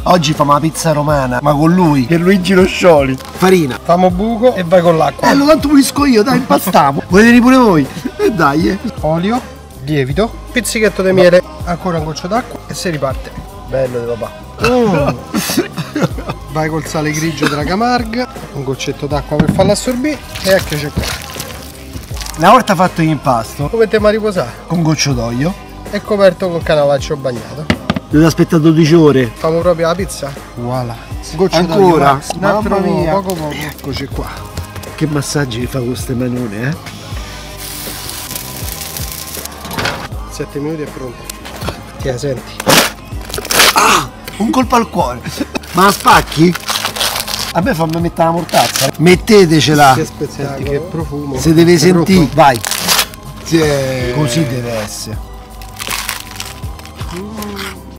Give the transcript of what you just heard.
Oggi famo la pizza romana, ma con lui, Pierluigi Lo Scioli. Farina. Famo buco e vai con l'acqua. Lo tanto pulisco io, dai, impastiamo. Volete pure voi? E dai. Olio, lievito, pizzichetto di miele, ancora un goccio d'acqua e si riparte. Bello di papà. Vai col sale grigio della Camargue, un goccetto d'acqua per farla assorbire e eccoci qua. Una volta fatto l'impasto, Come te ma riposare? con goccio d'olio, È coperto col canavaccio bagnato. dovete aspettare 12 ore. Famo proprio la pizza. Voilà. Goccio Ancora? d'olio, Max. Un Mamma altro mia. poco poco. Eccoci qua. Che massaggi fa con queste manone, eh? 7 minuti è pronto. Ti la senti? Un colpo al cuore. Ma la spacchi? A me fammi mettere la mortazza. Mettetecela. Che speziato, che profumo. Se deve È sentire. brutto. Vai. Così deve essere.